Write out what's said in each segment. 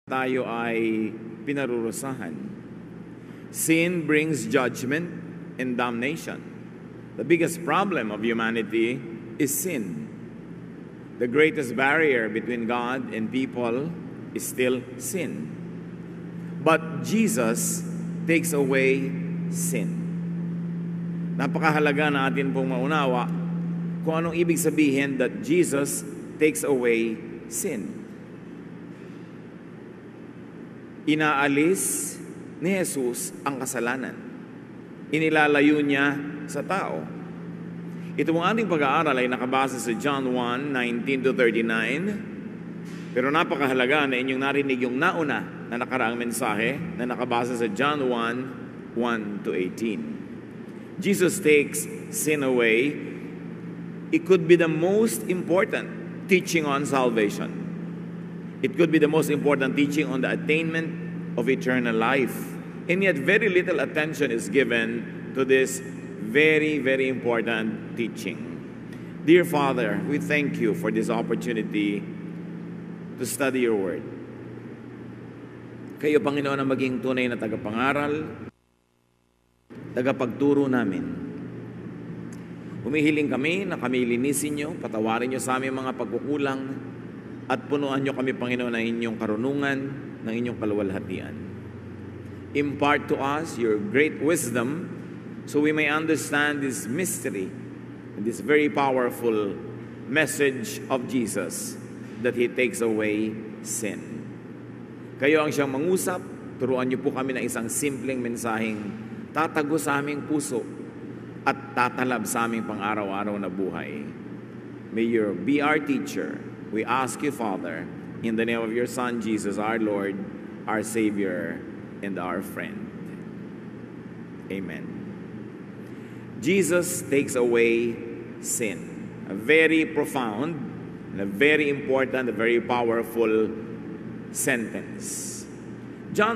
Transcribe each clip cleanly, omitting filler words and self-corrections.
tayo ay pinarurusahan. Sin brings judgment and damnation. The biggest problem of humanity is sin. The greatest barrier between God and people is still sin. But Jesus takes away sin. Napakahalaga natin pong maunawa kung anong ibig sabihin that Jesus takes away sin. Inaalis ni Jesus ang kasalanan. Inilalayo niya sa tao. Ito mong ating pag-aaral ay nakabase sa John 1:19-39. Pero napakahalaga na inyong narinig yung nauna na nakaraang mensahe na nakabase sa John 1:1-18. Jesus takes sin away. It could be the most important teaching on salvation. It could be the most important teaching on the attainment of eternal life. And yet very little attention is given to this very, very important teaching. Dear Father, we thank you for this opportunity to study your word. Kayo, Panginoon, ang maging tunay na tagapangaral, tagapagturo namin. Humihiling kami na kami linisin niyo, patawarin niyo sa aming mga pagkukulang, at punuan niyo kami, Panginoon, ng inyong karunungan, ng inyong kaluwalhatian. Impart to us your great wisdom so we may understand this mystery and this very powerful message of Jesus that He takes away sin. Kayo ang siyang mangusap, turuan niyo po kami ng isang simpleng mensaheng tatago sa aming puso at tatalab sa aming pang-araw-araw na buhay. May you be our teacher. We ask you, Father, in the name of your Son, Jesus, our Lord, our Savior, and our friend. Amen. Jesus takes away sin. A very profound, and a very important, a very powerful sentence. John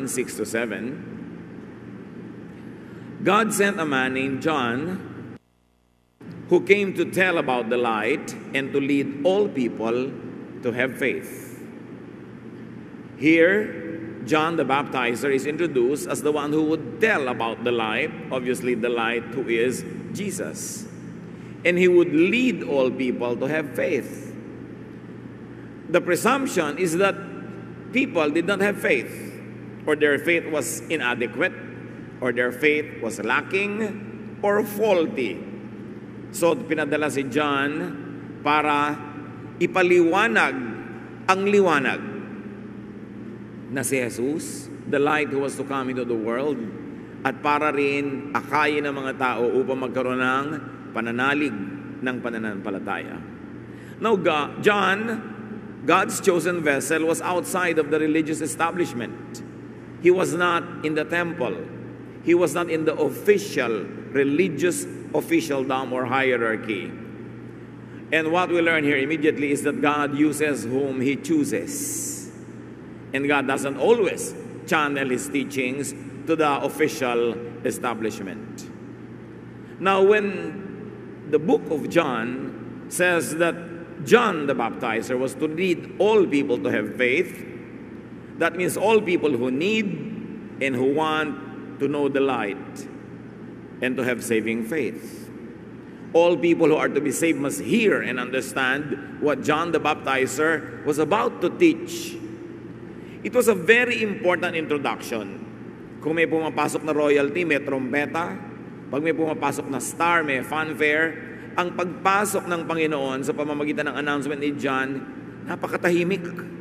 1:6-7. God sent a man named John who came to tell about the light and to lead all people to have faith. Here, John the Baptizer is introduced as the one who would tell about the light, obviously the light who is Jesus. And he would lead all people to have faith. The presumption is that people did not have faith, or their faith was inadequate, or their faith was lacking, or faulty. So, pinadala si John para ipaliwanag ang liwanag na si Jesus, the light who was to come into the world, at para rin akayin ng mga tao upang magkaroon ng pananalig ng pananampalataya. Now, John, God's chosen vessel, was outside of the religious establishment. He was not in the temple. He was not in the official religious officialdom or hierarchy. And what we learn here immediately is that God uses whom He chooses. And God doesn't always channel His teachings to the official establishment. Now, when the book of John says that John the Baptizer was to lead all people to have faith, that means all people who need and who want to know the light and to have saving faith. All people who are to be saved must hear and understand what John the Baptizer was about to teach. It was a very important introduction. Kung may pumapasok na royalty, may trompeta. Pag may pumapasok na star, may fanfare. Ang pagpasok ng Panginoon sa pamamagitan ng announcement ni John, napakatahimik.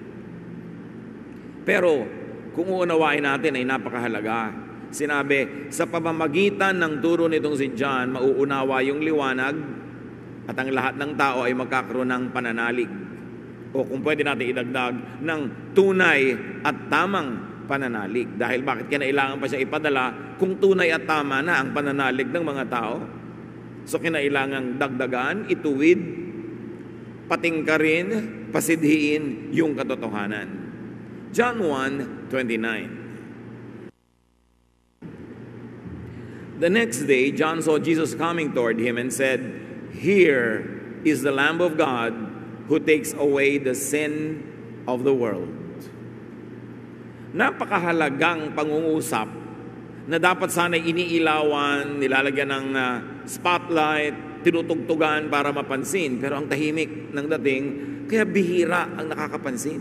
Pero kung uunawain natin ay napakahalaga. Sinabi, sa pamamagitan ng turo nitong si John, mauunawa yung liwanag at ang lahat ng tao ay magkakaroon ng pananalig. O kung pwede natin idagdag, ng tunay at tamang pananalig. Dahil bakit kinailangan pa siya ipadala kung tunay at tama na ang pananalig ng mga tao? So kinailangang dagdagan, ituwid, patingkarin, pasidhiin yung katotohanan. John 1:29. The next day, John saw Jesus coming toward him and said, "Here is the Lamb of God who takes away the sin of the world." napakahalagang pangungusap na dapat sana'y iniilawan, nilalagyan ng spotlight, tinutugtugan para mapansin. Pero ang tahimik ng dating, kaya bihira ang nakakapansin.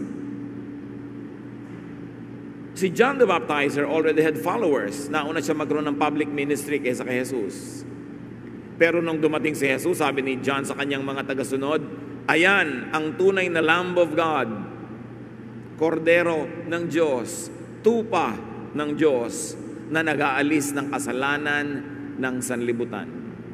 Si John the Baptizer already had followers. Nauna siya magkaroon ng public ministry kaysa kay Jesus. Pero nung dumating si Jesus, sabi ni John sa kanyang mga tagasunod, ayan ang tunay na Lamb of God, kordero ng Diyos, tupa ng Diyos, na nag-aalis ng kasalanan ng sanlibutan.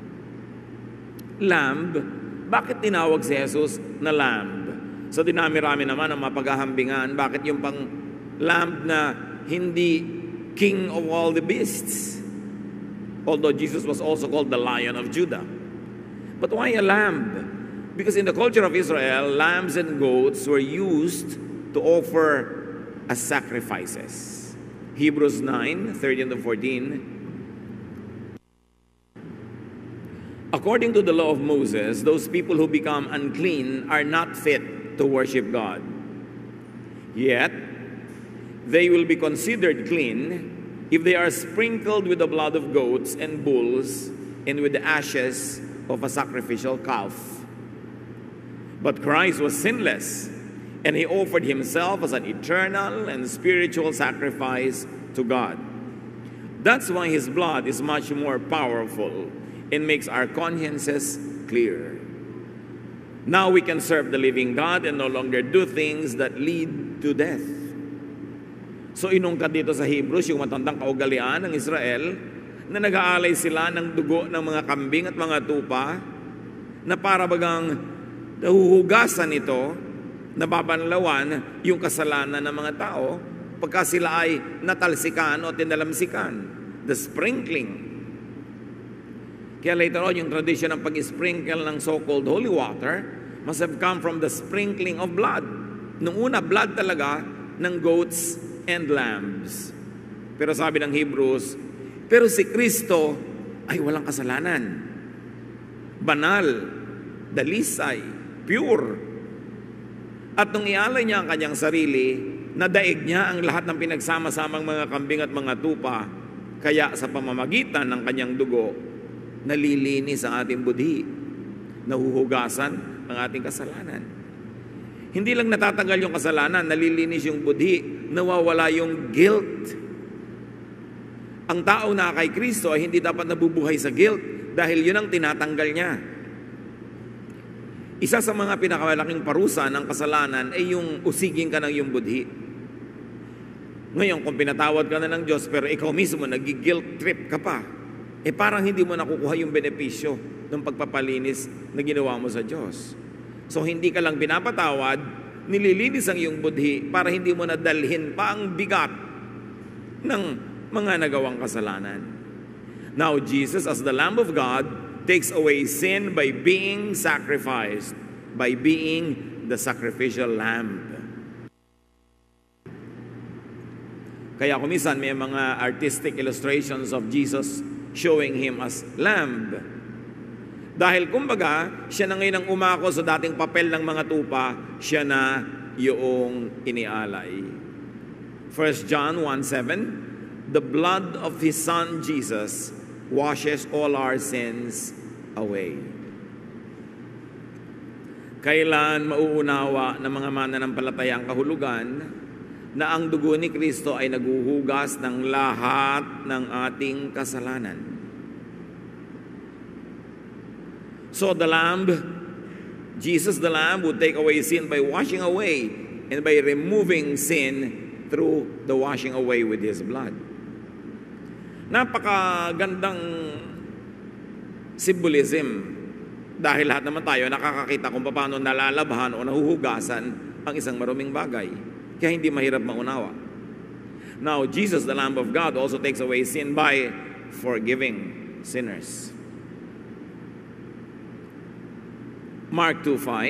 Lamb, bakit tinawag si Jesus na Lamb? So dinami-rami naman ang mapaghahambingan, bakit yung pang Lamb na hindi King of all the beasts? Although Jesus was also called the Lion of Judah. But why a lamb? Because in the culture of Israel, lambs and goats were used to offer as sacrifices. Hebrews 9:13-14. According to the law of Moses, those people who become unclean are not fit to worship God. Yet, they will be considered clean if they are sprinkled with the blood of goats and bulls and with the ashes of a sacrificial calf. But Christ was sinless, and he offered himself as an eternal and spiritual sacrifice to God. That's why his blood is much more powerful and makes our consciences clear. Now we can serve the living God and no longer do things that lead to death. So inungkat dito sa Hebrews yung matandang kaugalian ng Israel na nag-aalay sila ng dugo ng mga kambing at mga tupa na para bagang nahuhugasan ito, nababanlawan yung kasalanan ng mga tao pagka sila ay natalsikan o tinalamsikan. The sprinkling. Kaya later on, yung tradition ng pag-sprinkle ng so-called holy water must have come from the sprinkling of blood. Nung una, blood talaga ng goats and lambs. Pero sabi ng Hebrews, pero si Kristo ay walang kasalanan. Banal, dalisay, pure. At nung ialay niya ang kanyang sarili, nadaig niya ang lahat ng pinagsama-samang mga kambing at mga tupa. Kaya sa pamamagitan ng kanyang dugo, nalilinis ang ating budhi, nahuhugasan ang ating kasalanan. Hindi lang natatanggal yung kasalanan, nalilinis yung budhi, nawawala yung guilt. Ang tao na kay Kristo ay hindi dapat nabubuhay sa guilt dahil yun ang tinatanggal niya. Isa sa mga pinakamalaking parusa ng kasalanan ay yung usigin ka ng iyong budhi. Ngayon, kung pinatawad ka na ng Diyos pero ikaw mismo nag-guilt trip ka pa, parang hindi mo nakukuha yung benepisyo ng pagpapalinis na ginawa mo sa Diyos. So hindi ka lang pinapatawad, nililinis ang iyong budhi para hindi mo nadalhin pa ang bigat ng mga nagawang kasalanan. Now Jesus, as the Lamb of God, takes away sin by being sacrificed, by being the sacrificial lamb. Kaya kumisan may mga artistic illustrations of Jesus showing him as lamb. Dahil kumbaga, siya na ngayon ang umako sa dating papel ng mga tupa, siya na yung inialay. 1 John 1:7, the blood of His Son Jesus washes all our sins away. Kailan mauunawa ng mga mananampalataya ang kahulugan na ang dugo ni Kristo ay naghuhugas ng lahat ng ating kasalanan? So the Lamb, Jesus the Lamb, would take away sin by washing away and by removing sin through the washing away with His blood. Napakagandang symbolism dahil lahat naman tayo nakakakita kung paano nalalabhan o nahuhugasan ang isang maruming bagay. Kaya hindi mahirap maunawa. Now, Jesus, the Lamb of God, also takes away sin by forgiving sinners. Mark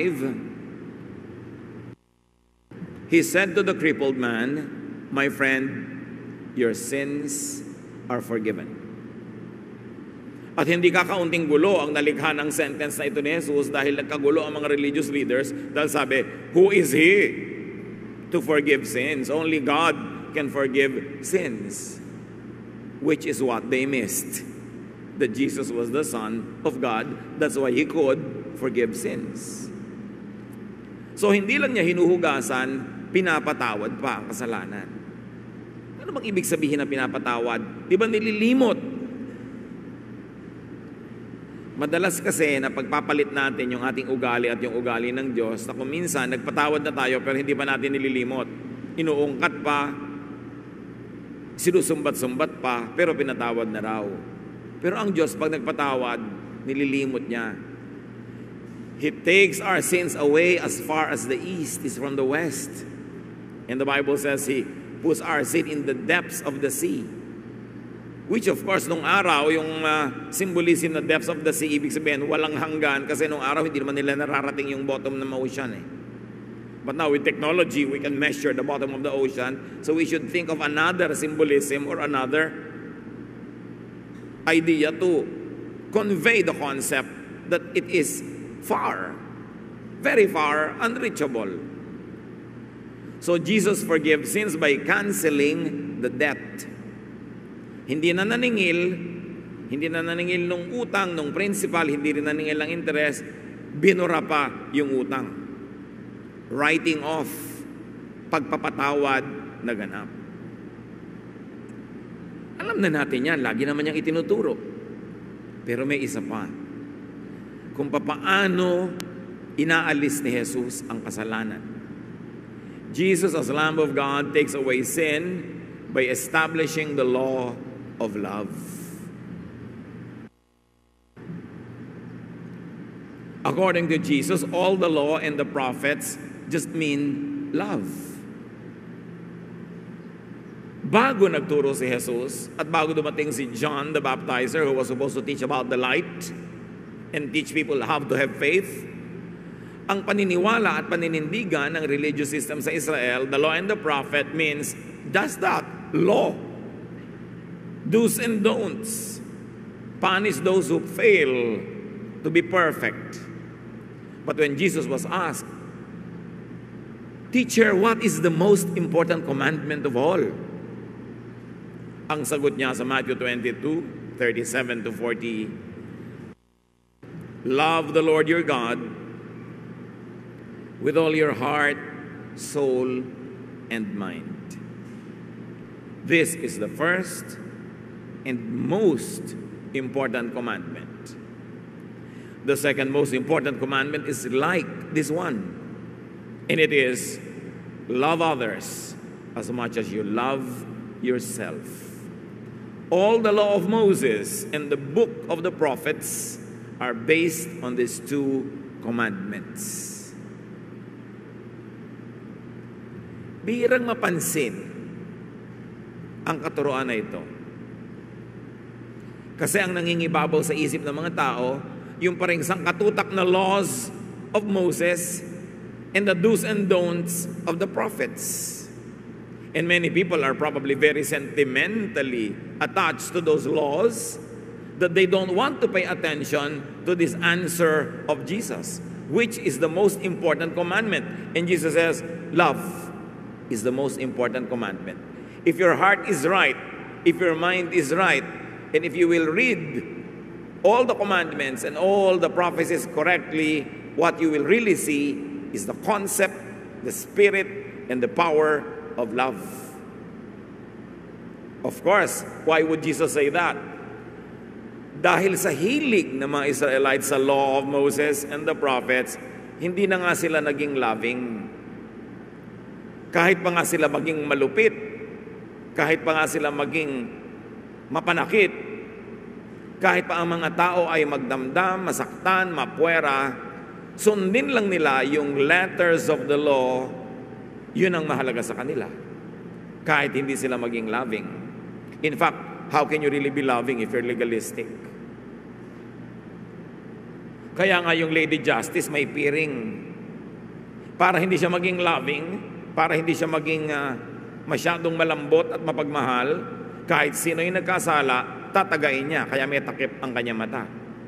2:5, He said to the crippled man, my friend, your sins are forgiven. At hindi kakaunting gulo ang nalikha ng sentence na ito ni Jesus dahil nagkagulo ang mga religious leaders dahil sabi, who is He to forgive sins? Only God can forgive sins, which is what they missed. That Jesus was the Son of God. That's why He could forgive sins. So hindi lang niya hinuhugasan, pinapatawad pa ang kasalanan. Ano bang ibig sabihin na pinapatawad? Di ba nililimot? Madalas kasi na pagpapalit natin yung ating ugali at yung ugali ng Diyos, na kung minsan nagpatawad na tayo pero hindi pa natin nililimot. Inuungkat pa, sinusumbat-sumbat pa, pero pinatawad na raw. Pero ang Diyos, pag nagpatawad, nililimot niya. He takes our sins away as far as the east is from the west. And the Bible says He puts our sin in the depths of the sea. Which of course, nung araw, yung symbolism na depths of the sea, ibig sabihin, walang hanggan, kasi nung araw, hindi naman nila nararating yung bottom ng ocean eh. But now with technology, we can measure the bottom of the ocean. So we should think of another symbolism or another idea to convey the concept that it is far, very far, unreachable. So Jesus forgives sins by canceling the debt. Hindi na naningil nung utang, nung principal, hindi rin naningil ng interest, binura pa yung utang. Writing off, pagpapatawad na ganap. Alam na natin yan, lagi naman niyang itinuturo. Pero may isa pa. Kung papaano inaalis ni Jesus ang kasalanan. Jesus as Lamb of God takes away sin by establishing the law of love. According to Jesus, all the law and the prophets just mean love. Bago nagturo si Jesus at bago dumating si John the Baptizer, who was supposed to teach about the light and teach people how to have faith, ang paniniwala at paninindigan ng religious system sa Israel, the law and the prophet means just that, law. Do's and don'ts. Punish those who fail to be perfect. But when Jesus was asked, "Teacher, what is the most important commandment of all?" Ang sagot niya sa Matthew 22:37 to 40, "Love the Lord your God with all your heart, soul, and mind. This is the first and most important commandment. The second most important commandment is like this one, and it is love others as much as you love yourself. All the law of Moses and the book of the prophets are based on these two commandments." Bihirang mapansin ang katuroan na ito. Kasi ang nangingibabaw sa isip ng mga tao, yung parang sangkatutak na laws of Moses and the do's and don'ts of the prophets. And many people are probably very sentimentally attached to those laws that they don't want to pay attention to this answer of Jesus, which is the most important commandment. And Jesus says, love is the most important commandment. If your heart is right, if your mind is right, and if you will read all the commandments and all the prophecies correctly, what you will really see is the concept, the spirit, and the power of love. Of course, why would Jesus say that? Dahil sa hilig ng mga Israelites sa law of Moses and the prophets, hindi na nga sila naging loving. Kahit pa nga sila maging malupit, kahit pa nga sila maging mapanakit, kahit pa ang mga tao ay magdamdam, masaktan, mapuwera, sundin lang nila yung letters of the law, yun ang mahalaga sa kanila. Kahit hindi sila maging loving. In fact, how can you really be loving if you're legalistic? Kaya nga yung Lady Justice may piring. Para hindi siya maging loving, para hindi siya maging masyadong malambot at mapagmahal, kahit sino yung nagkasala, tatagain niya, kaya may takip ang kanyang mata.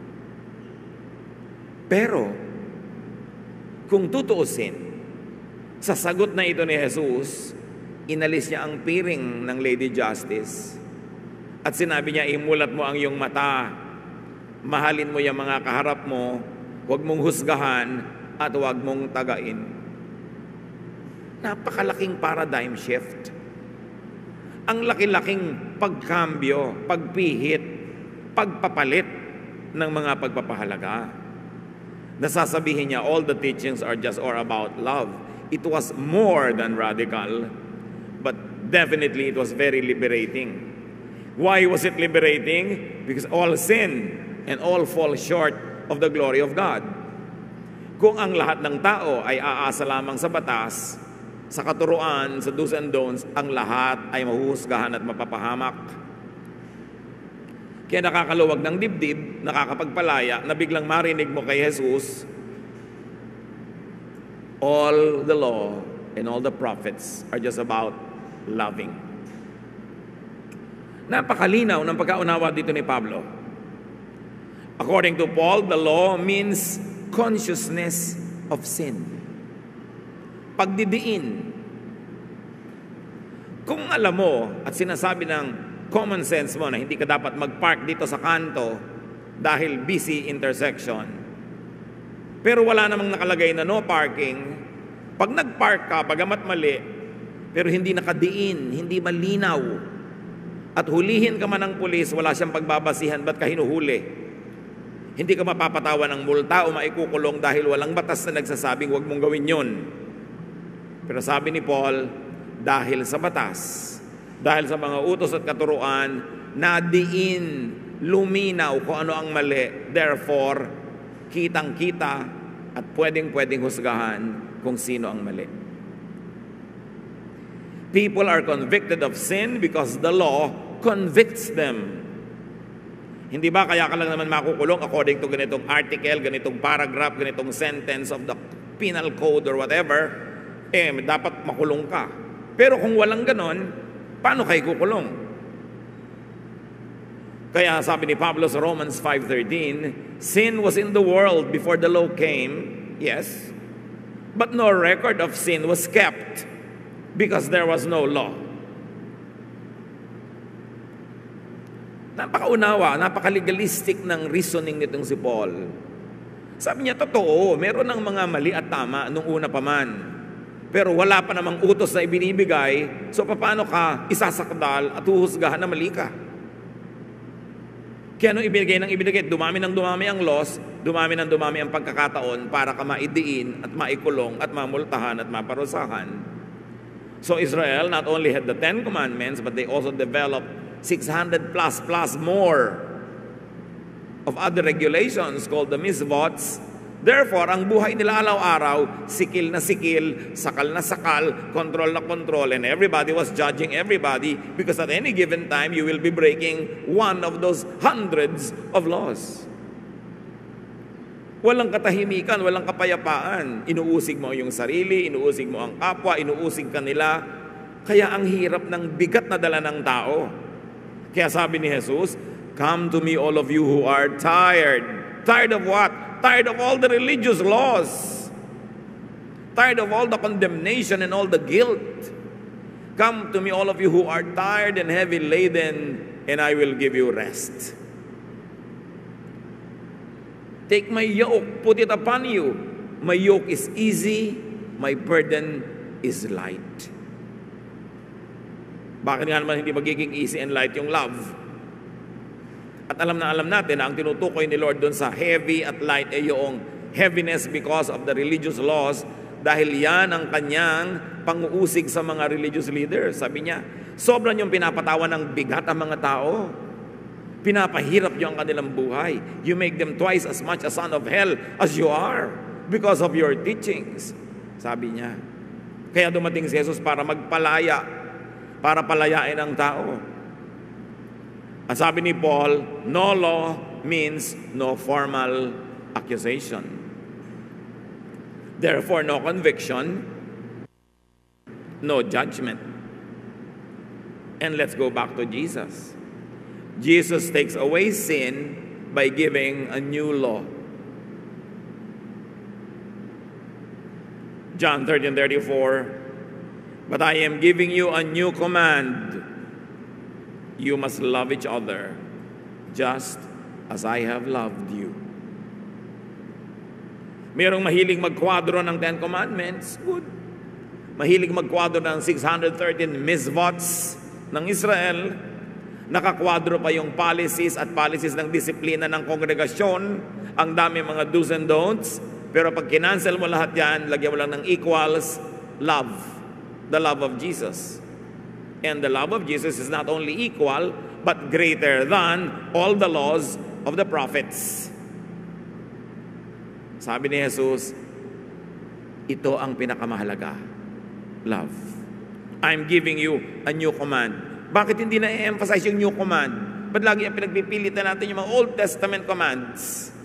Pero, kung tutuusin, sa sagot na ito ni Jesus, Inalis niya ang piring ng Lady Justice at sinabi niya, imulat mo ang iyong mata, mahalin mo yung mga kaharap mo, huwag mong husgahan at huwag mong tagain. Napakalaking paradigm shift. Ang laki-laking pagkambyo, pagpihit, pagpapalit ng mga pagpapahalaga. Nasasabihin niya, all the teachings are just or about love. It was more than radical, but definitely it was very liberating. Why was it liberating? Because all sin and all fall short of the glory of God. Kung ang lahat ng tao ay aasa lamang sa batas, sa katuruan, sa do's and don'ts, ang lahat ay mahuhusgahan at mapapahamak. Kaya nakakaluwag ng dibdib, nakakapagpalaya, na biglang marinig mo kay Jesus, all the law and all the prophets are just about loving. Napakalinaw ng pagkaunawa dito ni Pablo. According to Paul, the law means consciousness of sin. Pagdidiin. Kung alam mo at sinasabi ng common sense mo na hindi ka dapat mag-park dito sa kanto dahil busy intersection, pero wala namang nakalagay na no parking, pag nag-park ka, bagamat mali, pero hindi nakadiin, hindi malinaw, at hulihin ka man ng pulis, wala siyang pagbabasihan, ba't ka hinuhuli? Hindi ka mapapatawan ng multa o maikukulong dahil walang batas na nagsasabing huwag mong gawin yun. Pero sabi ni Paul, dahil sa batas, dahil sa mga utos at katuruan, nadiin, luminaw kung ano ang mali. Therefore, kitang-kita at pwedeng-pwedeng husgahan kung sino ang mali. People are convicted of sin because the law convicts them. Hindi ba kaya ka lang naman makukulong according to ganitong article, ganitong paragraph, ganitong sentence of the penal code or whatever, dapat makulong ka. Pero kung walang ganon, paano kayo kukulong? Kaya sabi ni Pablo sa Romans 5:13, sin was in the world before the law came, yes, but no record of sin was kept because there was no law. Napakaunawa, napakalegalistic ng reasoning nitong si Paul. Sabi niya, totoo, meron ng mga mali at tama nung una pa man. Pero wala pa namang utos na ibinibigay, so paano ka isasakdal at huhusgahan na mali ka? Kaya nung ibinigay, dumami ng dumami ang laws, dumami ng dumami ang pagkakataon para ka maidiin at maikulong at mamultahan at maparusahan. So Israel not only had the 10 commandments, but they also developed 600 plus more of other regulations called the mitzvots. Therefore, ang buhay nila araw-araw, sikil na sikil, sakal na sakal, control na control, and everybody was judging everybody because at any given time, you will be breaking one of those hundreds of laws. Walang katahimikan, walang kapayapaan. Inuusig mo yung sarili, inuusig mo ang kapwa, inuusig ka nila. Kaya ang hirap ng bigat na dala ng tao. Kaya sabi ni Jesus, come to me all of you who are tired. Tired of what? Tired of all the religious laws. Tired of all the condemnation and all the guilt. Come to me all of you who are tired and heavy laden, and I will give you rest. Take my yoke, put it upon you. My yoke is easy, my burden is light. Bakit nga naman hindi magiging easy and light yung love? At alam natin na ang tinutukoy ni Lord doon sa heavy at light ay yung heaviness because of the religious laws, dahil yan ang kanyang pang-uusig sa mga religious leaders. Sabi niya, sobrang yung pinapatawan ng bigat ang mga tao. Pinapahirap niyo ang kanilang buhay. You make them twice as much a son of hell as you are because of your teachings. Sabi niya. Kaya dumating si Jesus para magpalaya, para palayain ang tao. At sabi ni Paul, no law means no formal accusation. Therefore, no conviction, no judgment. And let's go back to Jesus. Jesus takes away sin by giving a new law. John 13:34, But I am giving you a new command. You must love each other just as I have loved you. Merong mahilig magkwadro ng 10 Commandments, good. Mahilig magkwadro ng 613 misvots ng Israel, nakakwadro pa yung policies at policies ng disiplina ng kongregasyon, ang dami mga do's and don'ts, pero pag kinancel mo lahat yan, lagyan mo lang ng equals, love. The love of Jesus. And the love of Jesus is not only equal, but greater than all the laws of the prophets. Sabi ni Jesus, ito ang pinakamahalaga. Love. I'm giving you a new command. Bakit hindi na-emphasize yung new command? Ba't lagi ang pinagpipilitan natin yung mga Old Testament commands?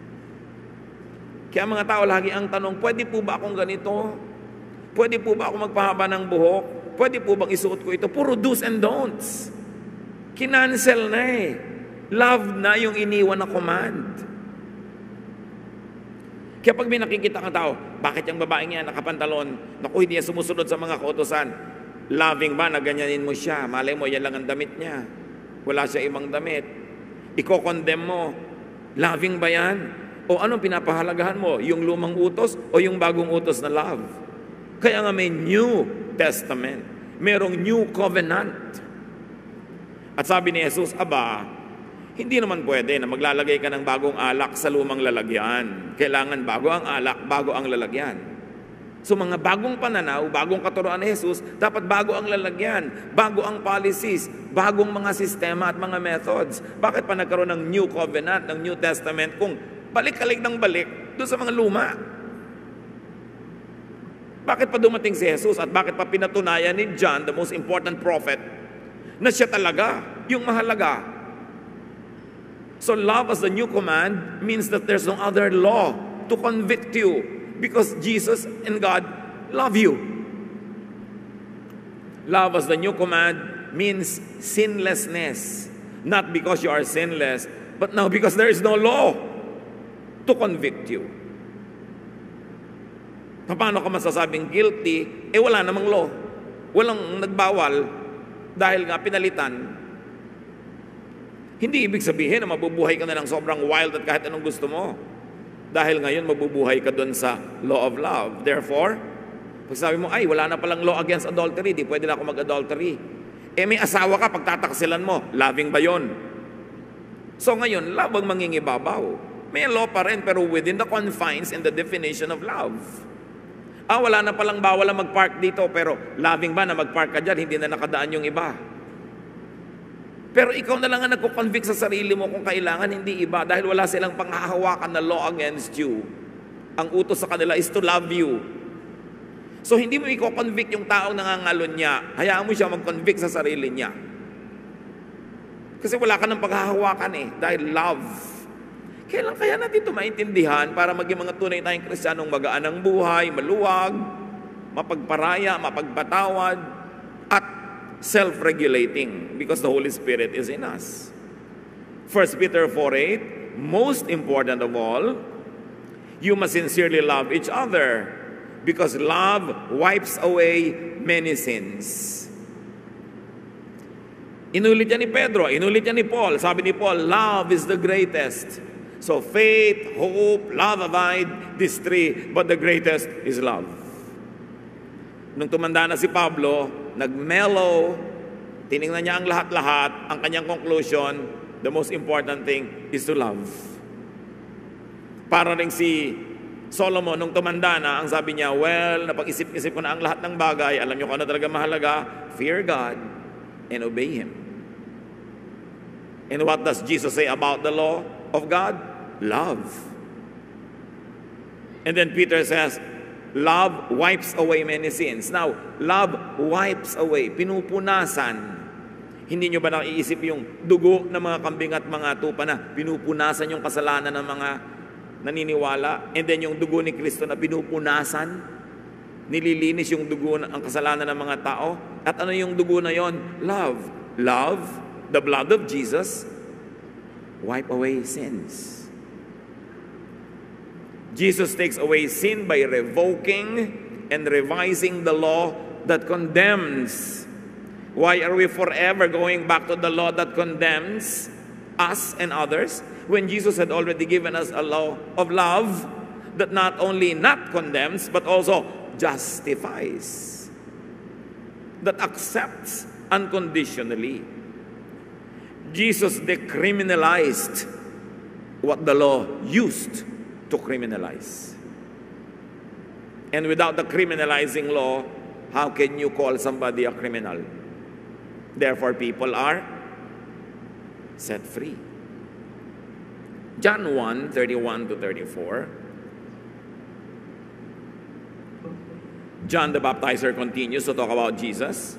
Kaya mga tao, lagi ang tanong, pwede po ba akong ganito? Pwede po ba ako magpahaba ng buhok? Pwede po bang isuot ko ito? Puro do's and don'ts. Kinancel na eh. Love na yung iniwan na command. Kaya pag may nakikita kang tao, bakit yung babaeng yan nakapantalon? Naku, hindi yan sumusunod sa mga kautosan. Loving ba na ganyanin mo siya? Malay mo, yan lang ang damit niya. Wala siya ibang damit. Iko-condemn mo. Loving ba yan? O anong pinapahalagahan mo? Yung lumang utos o yung bagong utos na love? Kaya nga may New Testament. Merong New Covenant. At sabi ni Jesus, aba, hindi naman pwede na maglalagay ka ng bagong alak sa lumang lalagyan. Kailangan bago ang alak, bago ang lalagyan. So mga bagong pananaw, bagong katuruan ni Jesus, dapat bago ang lalagyan, bago ang policies, bagong mga sistema at mga methods. Bakit pa nagkaroon ng New Covenant, ng New Testament, kung balik-kalik ng balik doon sa mga luma? Bakit pa dumating si Jesus at bakit pa pinatunayan ni John, the most important prophet, na siya talaga yung mahalaga? So love as the new command means that there's no other law to convict you because Jesus and God love you. Love as the new command means sinlessness. Not because you are sinless, but now because there is no law to convict you. Paano ka masasabing guilty? Wala namang law. Walang nagbawal dahil nga pinalitan. Hindi ibig sabihin na mabubuhay ka na ng sobrang wild at kahit anong gusto mo. Dahil ngayon mabubuhay ka doon sa law of love. Therefore, pag sabi mo, ay, wala na palang law against adultery, di pwede na ako mag-adultery. May asawa ka, pagtataksilan mo, loving ba yun? So ngayon, love ang mangingibabaw. May law pa rin, pero within the confines and the definition of love. Wala na palang bawal na mag-park dito, pero loving ba na mag-park ka dyan, hindi na nakadaan yung iba. Pero ikaw na lang ang nagko-convict sa sarili mo kung kailangan, hindi iba. Dahil wala silang panghahawakan na law against you. Ang utos sa kanila is to love you. So hindi mo iko-convict yung taong nangangalon niya. Hayaan mo siya mag-convict sa sarili niya. Kasi wala ka ng panghahawakan eh. Dahil love. Kailan kaya natin ito maintindihan para maging mga tunay tayong Kristiyanong magaan ang buhay, maluwag, mapagparaya, mapagpatawad, at self-regulating because the Holy Spirit is in us. 1 Peter 4:8, most important of all, you must sincerely love each other because love wipes away many sins. Inulit yan ni Pedro, inulit yan ni Paul. Sabi ni Paul, love is the greatest. So faith, hope, love abide, these three, but the greatest is love. Nung tumanda na si Pablo, nag-mellow, tinignan niya ang lahat-lahat, ang kanyang conclusion, the most important thing is to love. Para rin si Solomon, nung tumanda na, ang sabi niya, well, napag-isip-isip ko na ang lahat ng bagay, alam niyo kung ano talaga mahalaga, fear God and obey Him. And what does Jesus say about the law of God? Love. And then Peter says, love wipes away many sins. Now, love wipes away, pinupunasan. Hindi nyo ba naiisip yung dugo ng mga kambing at mga tupa na pinupunasan yung kasalanan ng mga naniniwala? And then yung dugo ni Kristo na pinupunasan, nililinis yung dugo ang kasalanan ng mga tao. At ano yung dugo na yon? Love. Love, the blood of Jesus, wipe away sins. Jesus takes away sin by revoking and revising the law that condemns. Why are we forever going back to the law that condemns us and others when Jesus had already given us a law of love that not only not condemns but also justifies, that accepts unconditionally? Jesus decriminalized what the law used to criminalize. And without the criminalizing law, how can you call somebody a criminal? Therefore, people are set free. John 1:31-34. John the Baptizer continues to talk about Jesus.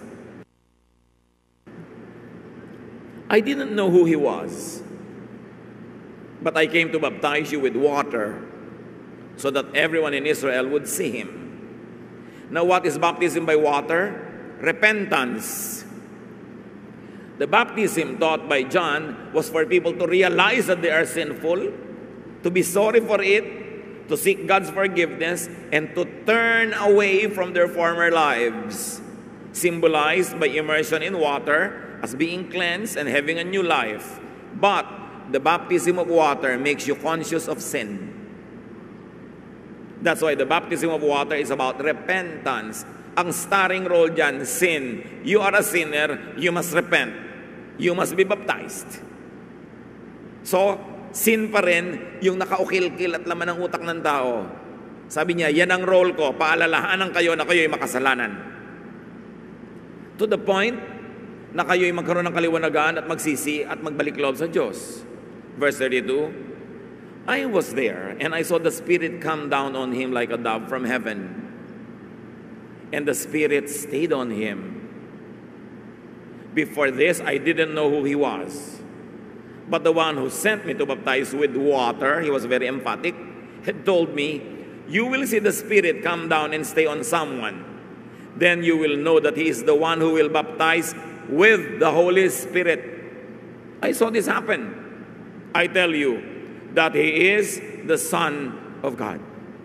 I didn't know who he was, but I came to baptize you with water so that everyone in Israel would see him. Now, what is baptism by water? Repentance. The baptism taught by John was for people to realize that they are sinful, to be sorry for it, to seek God's forgiveness, and to turn away from their former lives, symbolized by immersion in water as being cleansed and having a new life. But the baptism of water makes you conscious of sin. That's why the baptism of water is about repentance. Ang starring role dyan, sin. You are a sinner, you must repent. You must be baptized. So, sin pa rin yung nakaukil-kil at laman ng utak ng tao. Sabi niya, yan ang role ko, paalalahanan kayo na kayo'y makasalanan. To the point na kayo'y magkaroon ng kaliwanagan at magsisi at magbalik loob sa Diyos. Verse 32, I was there, and I saw the Spirit come down on him like a dove from heaven. And the Spirit stayed on him. Before this, I didn't know who he was. But the one who sent me to baptize with water, he was very emphatic, had told me, you will see the Spirit come down and stay on someone. Then you will know that he is the one who will baptize with the Holy Spirit. I saw this happen. I tell you that he is the Son of God.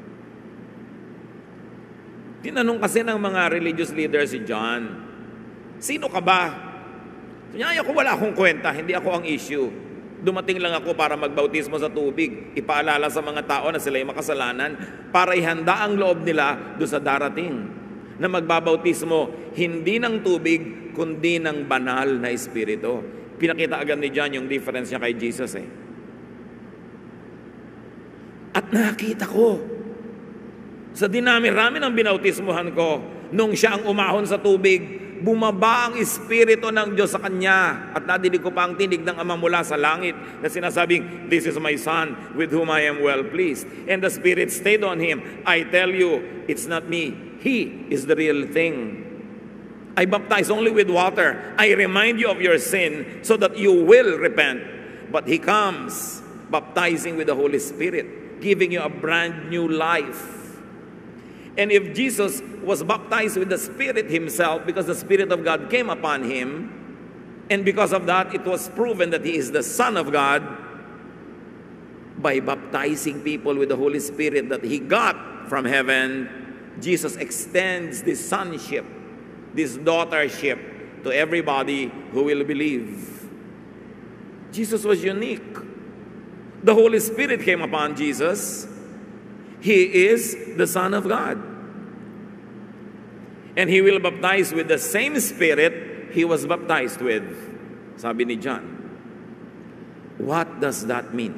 Tinanong kasi ng mga religious leaders si John, sino ka ba? Sabi ako, wala akong kwenta, hindi ako ang issue. Dumating lang ako para magbautismo sa tubig, ipaalala sa mga tao na sila'y makasalanan, para ihanda ang loob nila doon sa darating, na magbabautismo hindi ng tubig, kundi ng banal na Espiritu. Pinakita agad ni John yung difference niya kay Jesus At nakita ko, sa dinami-rami ng binautismuhan ko, nung siya ang umahon sa tubig, bumaba ang Espiritu ng Diyos sa kanya. At nadinig ko pa ang tinig ng Ama mula sa langit na sinasabing, this is my Son with whom I am well pleased. And the Spirit stayed on him. I tell you, it's not me. He is the real thing. I baptize only with water. I remind you of your sin so that you will repent. But he comes baptizing with the Holy Spirit, giving you a brand new life. And if Jesus was baptized with the Spirit himself because the Spirit of God came upon him, and because of that it was proven that he is the Son of God, by baptizing people with the Holy Spirit that he got from heaven, Jesus extends this sonship, this daughtership to everybody who will believe. Jesus was unique. The Holy Spirit came upon Jesus. He is the Son of God. And he will baptize with the same Spirit he was baptized with. Sabi ni John. What does that mean?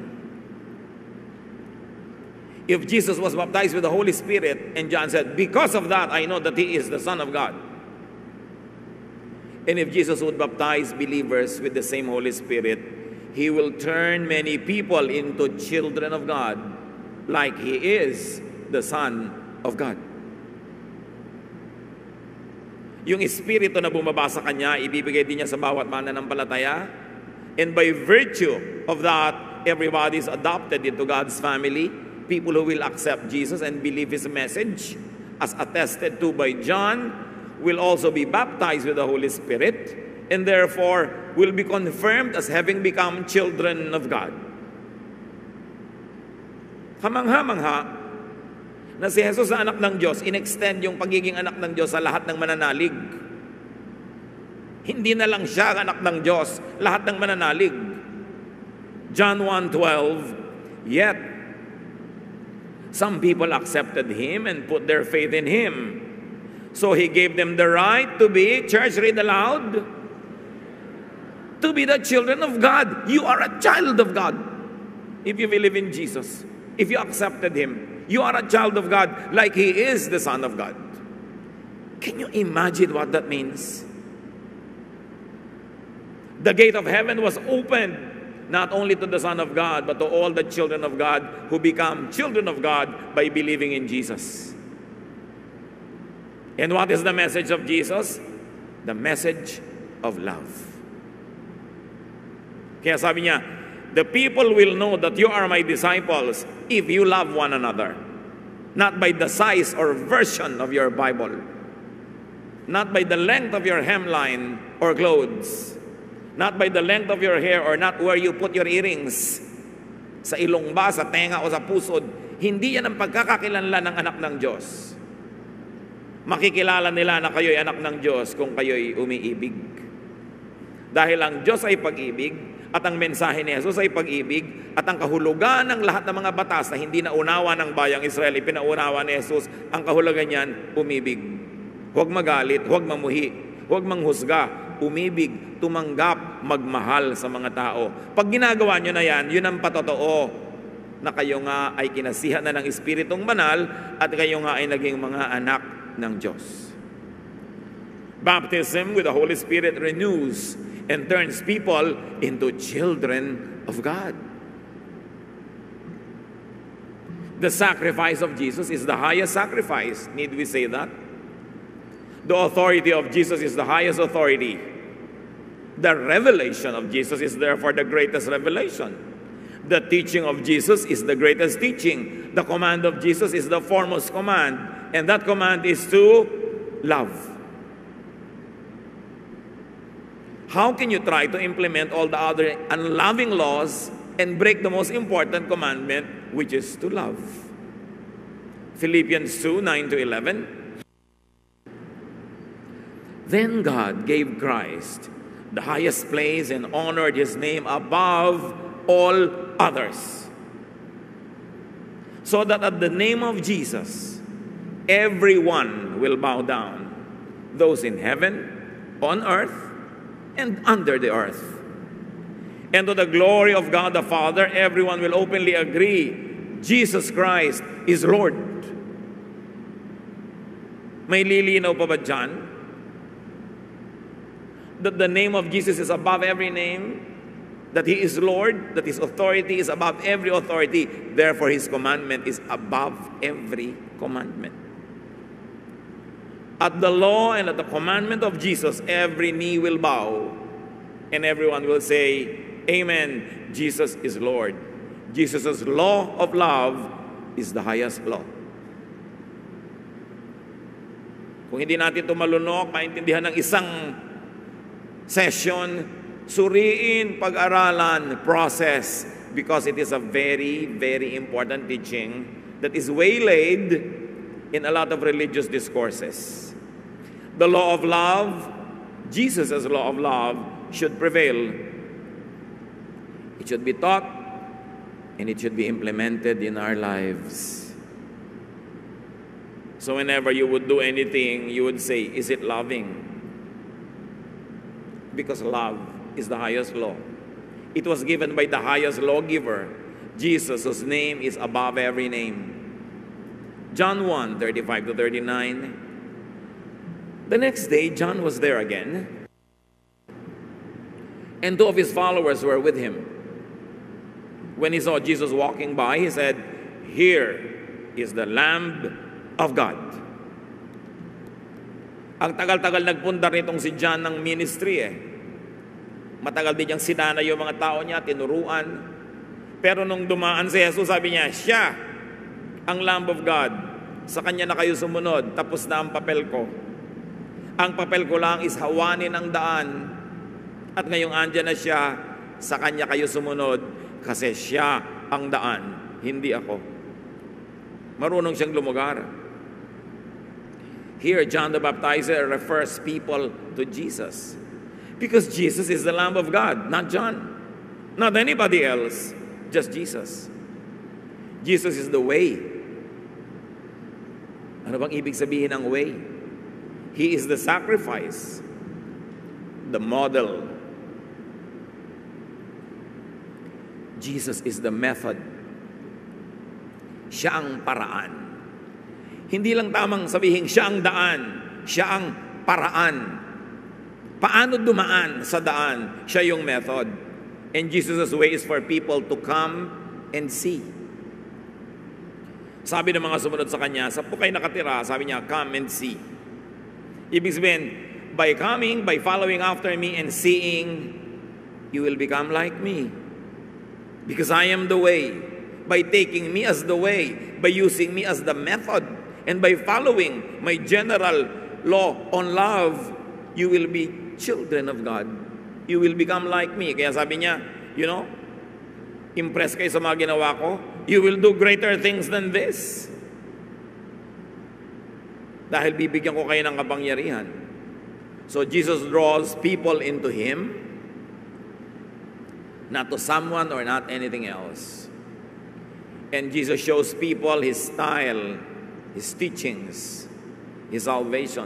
If Jesus was baptized with the Holy Spirit, and John said, because of that, I know that he is the Son of God. And if Jesus would baptize believers with the same Holy Spirit, he will turn many people into children of God, like he is the Son of God. Yung Espiritu na bumaba sa kanya, ibibigay din niya sa bawat mananampalataya. And by virtue of that, everybody is adopted into God's family. People who will accept Jesus and believe his message, as attested to by John, will also be baptized with the Holy Spirit, and therefore will be confirmed as having become children of God. Kamangha-mangha, na si Jesus na anak ng Diyos, in-extend yung pagiging anak ng Diyos sa lahat ng mananalig. Hindi na lang siya anak ng Diyos, lahat ng mananalig. John 1:12, yet some people accepted Him and put their faith in Him. So He gave them the right to be, church, read aloud, to be the children of God. You are a child of God if you believe in Jesus. If you accepted Him, you are a child of God like He is the Son of God. Can you imagine what that means? The gate of heaven was opened not only to the Son of God, but to all the children of God who become children of God by believing in Jesus. And what is the message of Jesus? The message of love. Kaya sabi niya, the people will know that you are my disciples if you love one another. Not by the size or version of your Bible. Not by the length of your hemline or clothes. Not by the length of your hair or not where you put your earrings. Sa ilong ba, sa tenga o sa pusod. Hindi yan ang pagkakakilanlan ng anak ng Diyos. Makikilala nila na kayo'y anak ng Diyos kung kayo'y umiibig. Dahil ang Diyos ay pag-ibig at ang mensahe ni Jesus ay pag-ibig at ang kahulugan ng lahat ng mga batas na hindi naunawa ng bayang Israel, ipinaunawa ni Jesus, ang kahulugan niyan, umibig. Huwag magalit, huwag mamuhi, huwag manghusga, umibig, tumanggap, magmahal sa mga tao. Pag ginagawa nyo na yan, yun ang patotoo na kayo nga ay kinasihan na ng Espiritong Banal at kayo nga ay naging mga anak ng Diyos. Baptism with the Holy Spirit renews and turns people into children of God. The sacrifice of Jesus is the highest sacrifice. Need we say that? The authority of Jesus is the highest authority. The revelation of Jesus is therefore the greatest revelation. The teaching of Jesus is the greatest teaching. The command of Jesus is the foremost command. And that command is to love. How can you try to implement all the other unloving laws and break the most important commandment, which is to love? Philippians 2:9-11. Then God gave Christ the highest place and honored His name above all others, so that at the name of Jesus, everyone will bow down, those in heaven, on earth, and under the earth. And to the glory of God the Father, everyone will openly agree, Jesus Christ is Lord. May lilinaw pa ba dyan? That the name of Jesus is above every name, that He is Lord, that His authority is above every authority, therefore His commandment is above every commandment. At the law and at the commandment of Jesus, every knee will bow, and everyone will say, Amen, Jesus is Lord. Jesus' law of love is the highest law. Kung hindi natin ito malunok, maintindihan ng isang session, suriin, pag-aralan, process, because it is a very, very important teaching that is waylaid in a lot of religious discourses. The law of love, Jesus' law of love, should prevail. It should be taught and it should be implemented in our lives. So whenever you would do anything, you would say, is it loving? Because love is the highest law. It was given by the highest lawgiver, Jesus, whose name is above every name. John 1:35-39. The next day, John was there again, and 2 of his followers were with him. When he saw Jesus walking by, he said, "Here is the Lamb of God." Ang tagal-tagal nagpundar nitong si John ng ministry Matagal din niyang sinana yung mga tao niya, tinuruan. Pero nung dumaan si Jesus, sabi niya, siya ang Lamb of God. Sa kanya na kayo sumunod, tapos na ang papel ko. Ang papel ko lang is hawanin ang daan. At ngayong andyan na siya, sa kanya kayo sumunod, kasi siya ang daan, hindi ako. Marunong siyang lumugar. Here, John the Baptizer refers people to Jesus. Because Jesus is the Lamb of God, not John. Not anybody else, just Jesus. Jesus is the way. Ano bang ibig sabihin ng way? He is the sacrifice, the model. Jesus is the method. Siya ang paraan. Hindi lang tamang sabihin, siya ang daan, siya ang paraan. Paano dumaan sa daan? Siya yung method. And Jesus' way is for people to come and see. Sabi ng mga sumunod sa kanya, sa po kayo nakatira, sabi niya, come and see. Ibig sabihin, by coming, by following after me and seeing, you will become like me. Because I am the way. By taking me as the way, by using me as the method, and by following my general law on love, you will be children of God. You will become like me. Kaya sabi niya, impress kayo sa mga ginawa ko, you will do greater things than this. Dahil bibigyan ko kayo ng kapangyarihan. So Jesus draws people into Him, not to someone or not anything else. And Jesus shows people His style, His teachings, His salvation.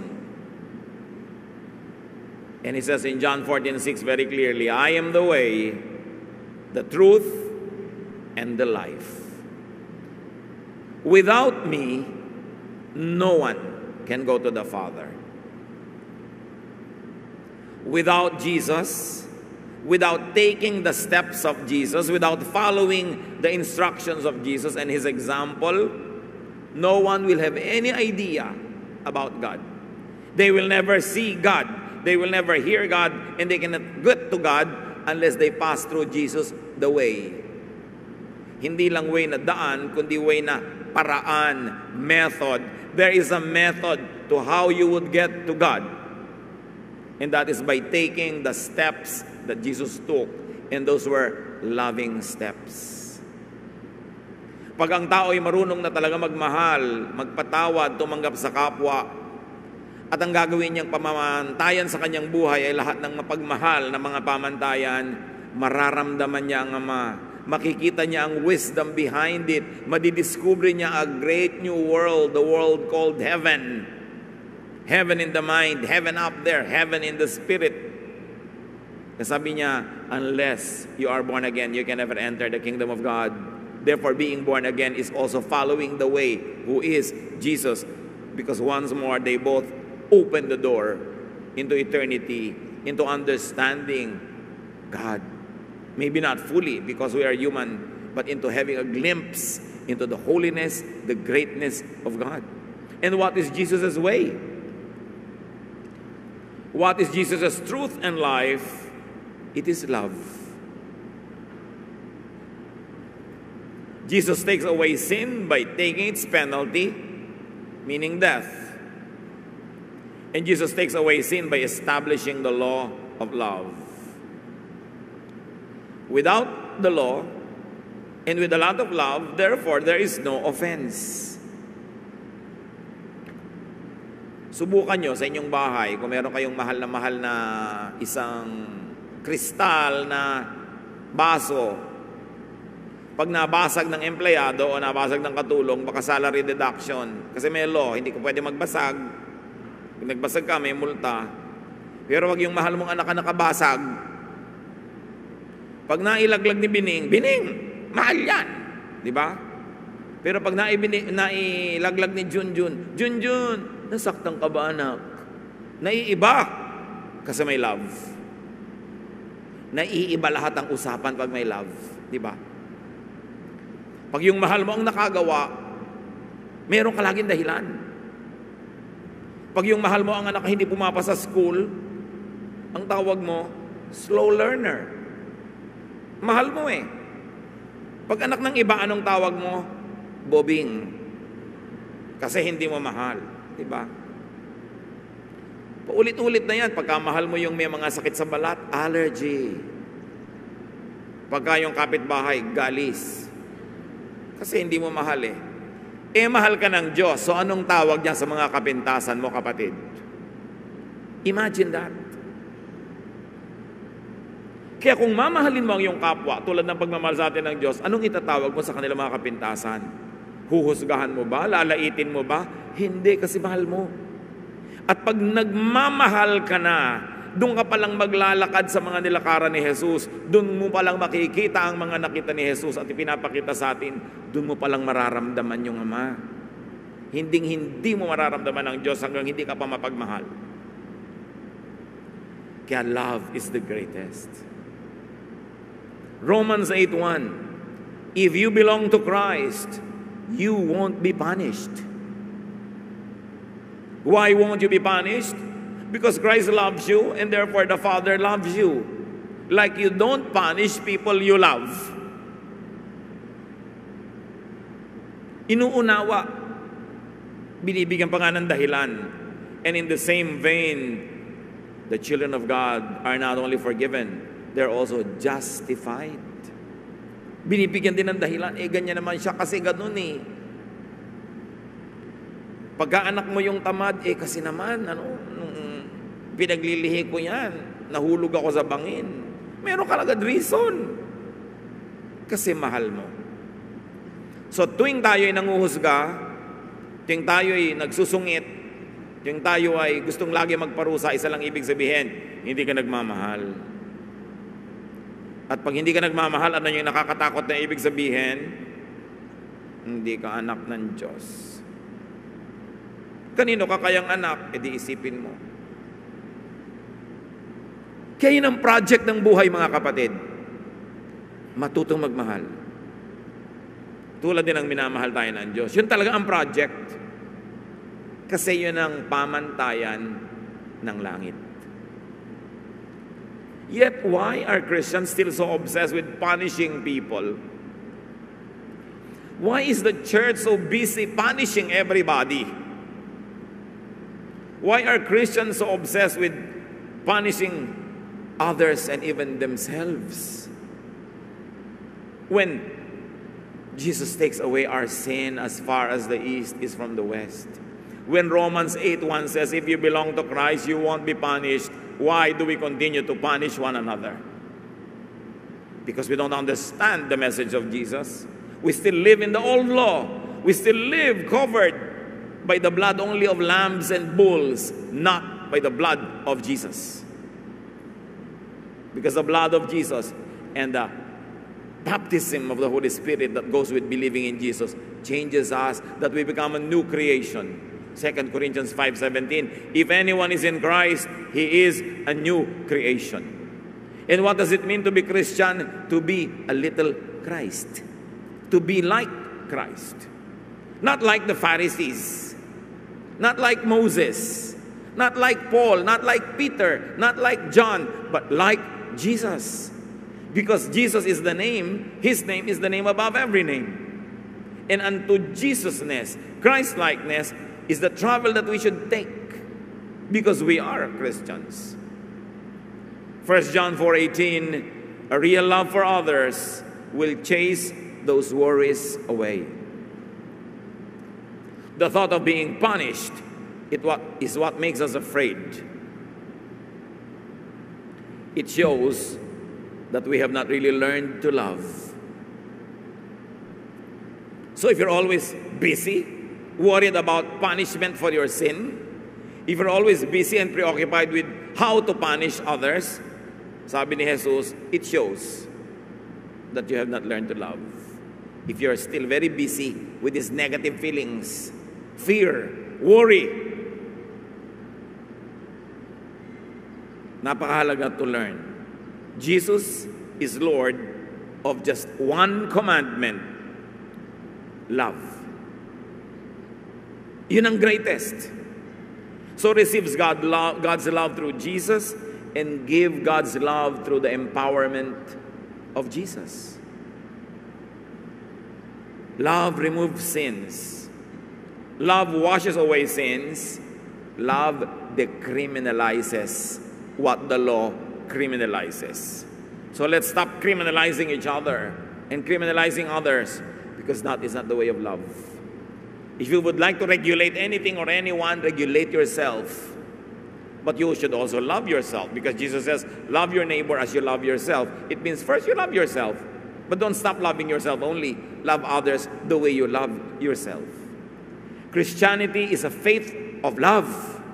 And He says in John 14:6 very clearly, I am the way, the truth, and the life. Without me, no one can go to the Father. Without Jesus, without taking the steps of Jesus, without following the instructions of Jesus and His example, no one will have any idea about God. They will never see God. They will never hear God, and they cannot get to God unless they pass through Jesus, the way. Hindi lang way na daan, kundi way na paraan, method. There is a method to how you would get to God. And that is by taking the steps that Jesus took. And those were loving steps. Pag ang tao ay marunong na talaga magmahal, magpatawad, tumanggap sa kapwa, at ang gagawin niyang pamamantayan sa kanyang buhay ay lahat ng mapagmahal na mga pamantayan, mararamdaman niya ang Ama. Makikita niya ang wisdom behind it. Madidiscover niya a great new world, the world called heaven. Heaven in the mind, heaven up there, heaven in the spirit. Sabi niya, unless you are born again, you can never enter the kingdom of God. Therefore, being born again is also following the way, who is Jesus. Because once more, they both open the door into eternity, into understanding God. Maybe not fully, because we are human, but into having a glimpse into the holiness, the greatness of God. And what is Jesus' way? What is Jesus' truth and life? It is love. Jesus takes away sin by taking its penalty, meaning death. And Jesus takes away sin by establishing the law of love. Without the law, and with a lot of love, therefore, there is no offense. Subukan nyo sa inyong bahay, kung meron kayong mahal na isang kristal na baso, pag nabasag ng empleyado o nabasag ng katulong, baka salary deduction. Kasi may law, hindi ko pwede magbasag. Kung nagbasag ka, may multa. Pero wag yung mahal mong anak na nakabasag. Pag nailaglag ni Bining, Bining, mahal yan. Di ba? Pero pag nailaglag ni Junjun, Junjun, nasaktan ka ba anak? Naiiba kasi may love. Naiiba lahat ang usapan pag may love. Di ba? Pag yung mahal mo ang nakagawa, meron ka laging dahilan. Pag yung mahal mo ang anak hindi pumapasa sa school, ang tawag mo, slow learner. Mahal mo eh. Pag anak ng iba, anong tawag mo? Bobing. Kasi hindi mo mahal. Diba? Paulit-ulit na yan. Pagka mahal mo yung may mga sakit sa balat, allergy. Pagka yung kapitbahay, galis. Kasi hindi mo mahal eh. mahal ka ng Diyos. So anong tawag niya sa mga kapintasan mo, kapatid? Imagine that. Kaya kung mamahalin mo ang iyong kapwa, tulad ng pagmamahal sa atin ng Diyos, anong itatawag mo sa kanilang mga kapintasan? Huhusgahan mo ba? Lalaitin mo ba? Hindi, kasi mahal mo. At pag nagmamahal ka na, doon ka palang maglalakad sa mga nilakaran ni Jesus. Doon mo palang makikita ang mga nakita ni Jesus at ipinapakita sa atin. Doon mo palang mararamdaman yung Ama. Hindi mo mararamdaman ang Diyos hanggang hindi ka pa mapagmahal. Kaya love is the greatest. Romans 8:1, if you belong to Christ, you won't be punished. Why won't you be punished? Because Christ loves you and therefore the Father loves you. Like you don't punish people you love. Inuunawa. Binibigyan pa nga ng dahilan. And in the same vein, the children of God are not only forgiven, they're also justified. Binibigyan din ng dahilan. Ganyan naman siya kasi ganun eh. Pagka-anak mo yung tamad, kasi naman, pinaglilihi ko yan, nahulog ako sa bangin. Meron ka agad reason. Kasi mahal mo. So tuwing tayo ay nanguhusga, tuwing tayo ay nagsusungit, tuwing tayo ay gustong lagi magparusa, isa lang ibig sabihin, hindi ka nagmamahal. At pag hindi ka nagmamahal, ano yung nakakatakot na ibig sabihin? Hindi ka anak ng Diyos. Kanino ka kayang anak? Di isipin mo. Kaya yun ang project ng buhay, mga kapatid. Matutong magmahal. Tulad din ang minamahal tayo ng Diyos. Yun talaga ang project. Kasi yun ang pamantayan ng langit. Yet, why are Christians still so obsessed with punishing people? Why is the church so busy punishing everybody? Why are Christians so obsessed with punishing others and even themselves? When Jesus takes away our sin as far as the east is from the west. When Romans 8:1 says, if you belong to Christ, you won't be punished. Why do we continue to punish one another? Because we don't understand the message of Jesus. We still live in the old law. We still live covered by the blood only of lambs and bulls, not by the blood of Jesus. Because the blood of Jesus and the baptism of the Holy Spirit that goes with believing in Jesus changes us, that we become a new creation. 2 Corinthians 5:17, if anyone is in Christ, he is a new creation. And what does it mean to be Christian? To be a little Christ. To be like Christ. Not like the Pharisees. Not like Moses. Not like Paul. Not like Peter. Not like John. But like Jesus. Because Jesus is the name, His name is the name above every name. And unto Jesusness, Christ-likeness, is the travel that we should take. Because we are Christians. 1 John 4:18, a real love for others will chase those worries away. The thought of being punished is what makes us afraid. It shows that we have not really learned to love. So if you're always busy, worried about punishment for your sin, if you're always busy and preoccupied with how to punish others, sabi ni Jesus, it shows that you have not learned to love. If you're still very busy with these negative feelings, fear, worry, napakahalaga to learn. Jesus is Lord of just one commandment, love. Yun ang greatest. So receives God's love through Jesus and give God's love through the empowerment of Jesus. Love removes sins. Love washes away sins. Love decriminalizes what the law criminalizes. So let's stop criminalizing each other and criminalizing others, because that is not the way of love. If you would like to regulate anything or anyone, regulate yourself. But you should also love yourself, because Jesus says, love your neighbor as you love yourself. It means first you love yourself, but don't stop loving yourself only. Love others the way you love yourself. Christianity is a faith of love.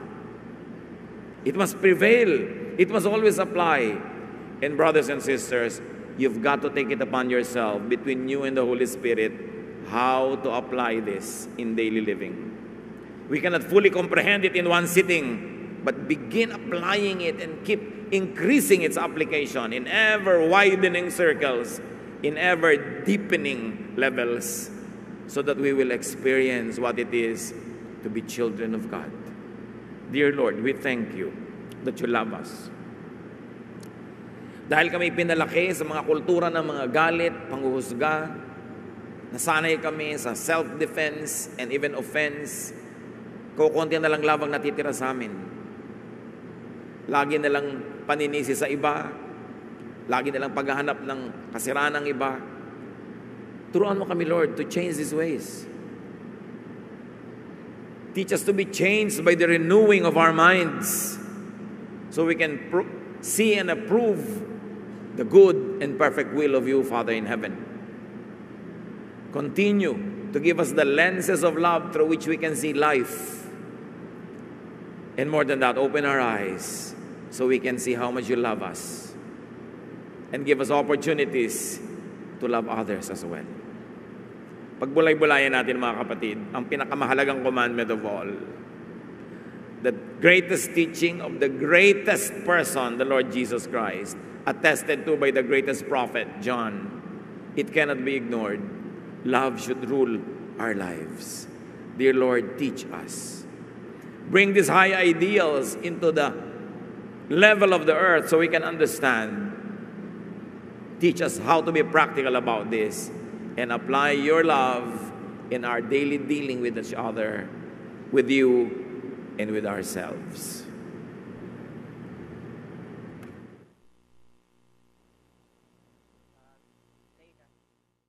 It must prevail. It must always apply. And brothers and sisters, you've got to take it upon yourself, between you and the Holy Spirit, how to apply this in daily living. We cannot fully comprehend it in one sitting, but begin applying it and keep increasing its application in ever widening circles, in ever deepening levels, so that we will experience what it is to be children of God. Dear Lord, we thank you that you love us. Dahil kami pinalaki sa mga kultura ng mga galit, panghuhusga, nasanay kami sa self-defense and even offense, kukunti na lang labang natitira sa amin. Lagi na lang paninisi sa iba, lagi na lang paghahanap ng kasiraan ng iba. Turuan mo kami, Lord, to change these ways. Teach us to be changed by the renewing of our minds, so we can see and approve the good and perfect will of you, Father in heaven. Continue to give us the lenses of love through which we can see life. And more than that, open our eyes so we can see how much you love us. And give us opportunities to love others as well. Pagbulay-bulayan natin, mga kapatid, ang pinakamahalagang commandment of all. The greatest teaching of the greatest person, the Lord Jesus Christ, attested to by the greatest prophet, John. It cannot be ignored. Love should rule our lives. Dear Lord, teach us. Bring these high ideals into the level of the earth so we can understand. Teach us how to be practical about this and apply your love in our daily dealing with each other, with you, and with ourselves.